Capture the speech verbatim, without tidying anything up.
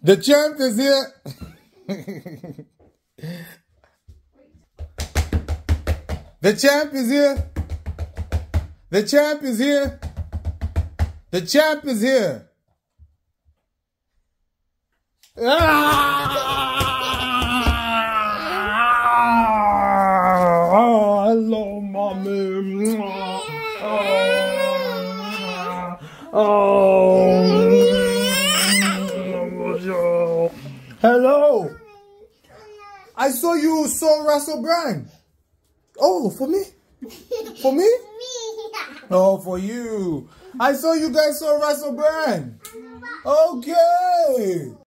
The champ is here. The champ is here. The champ is here. The champ is here. Ah! Oh, hello, mommy. Oh. Oh. Hello. I saw you saw Russell Brand. Oh, for me? For me? Oh, for you. I saw you guys saw Russell Brand. Okay.